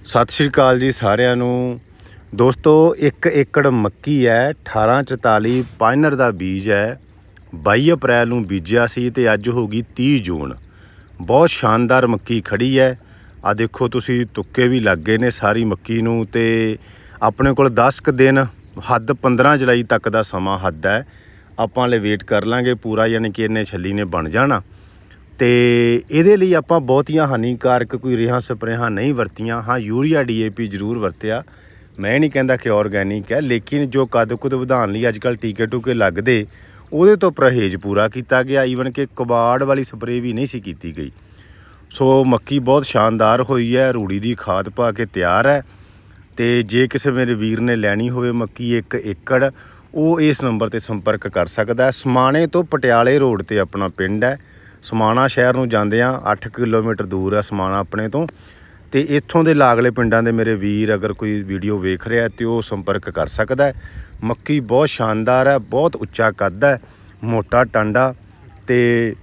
सत श्री अकाल जी सारिਆਂ ਨੂੰ। दोस्तों 1 एकड़ मक्की है 1844 पाइनर का बीज है 22 अप्रैल ਨੂੰ ਬੀਜਿਆ ਸੀ ਤੇ ਅੱਜ ਹੋ ਗਈ 30 ਜੂਨ। बहुत शानदार मक्की खड़ी है। आ देखो तुसी तुक्के भी लग गए ने सारी मक्की नूं ते अपने कोल 10 क दिन हद 15 जुलाई तक का समा हद है। आपां ले वेट कर लांगे पूरा, यानी कि इन्ने छली ने बन जाना। तो ये लिए आप बहुतियां हानिकारक कोई रेहां स्प्रेहां नहीं वरतियां। हाँ यूरिया DAP जरूर वरत्या। मैं नहीं कहता कि ऑर्गैनिक है, लेकिन जो कद कुद वधाउण लई अजकल टीके टूके लगदे उहदे तो परहेज पूरा किया गया। ईवन कि कबाड़ वाली स्प्रे भी नहीं सी कीती गई। सो मक्की बहुत शानदार हुई है, रूड़ी की खाद पा के तैयार है। तो जे किसी मेरे वीर ने लैनी होवे मक्की 1 एकड़, वो इस नंबर पर संपर्क कर सकता है। समाणे तो पटियाले रोड पर अपना पिंड है। समाणा शहर नूं जांदियां 8 किलोमीटर दूर है समाणा अपने तो। तो इत्थों के लागले पिंडां दे मेरे वीर अगर कोई वीडियो वेख रहा है तो वो संपर्क कर सकता है। मक्की बहुत शानदार है, बहुत उच्चा कद है, मोटा टांडा ते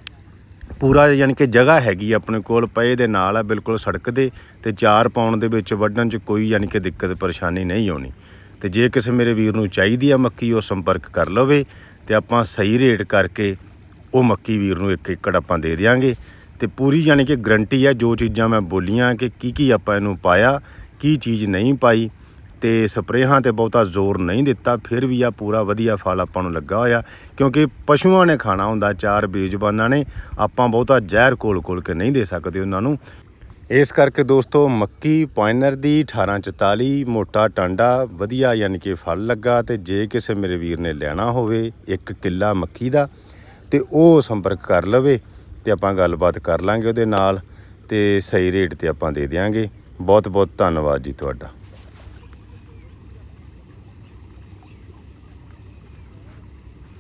पूरा यानी कि जगह हैगी अपने कोल पए दे नाल है बिल्कुल सड़क दे। ते 4 पाउण दे विच वड्ढण च कोई यानी कि दिक्कत परेशानी नहीं आउणी। ते जे किसी मेरे वीर नूं चाहीदी है मक्की वो संपर्क कर लवे ते आपां सही रेट करके वो मक्की वीर नूं 1 एकड़ आपां दे देंगे। तो पूरी यानी कि गारंटी है। जो चीज़ां मैं बोलियां कि की आपां इहनूं पाया, की चीज़ नहीं पाई, तो स्प्रेहां ते बहुता जोर नहीं दिता, फिर भी आ पूरा वधिया फल आपां नूं लगा होया। क्योंकि पशुओं ने खाना हुंदा, 4 बेजुबानां ने, आपां बहुता जहर घोल के नहीं दे सकते उन्हां नूं। इस करके दोस्तों मक्की पाइनर दी 1844 मोटा टांडा वधिया यानी कि फल लगा। तो जे किसी मेरे वीर ने लेना होवे 1 किला मक्की दा तो वो संपर्क कर लवे तो आपां गलबात कर लांगे उहदे नाल ते सही रेट ते आपां दे देंगे। बहुत बहुत धन्नवाद जी तुहाडा।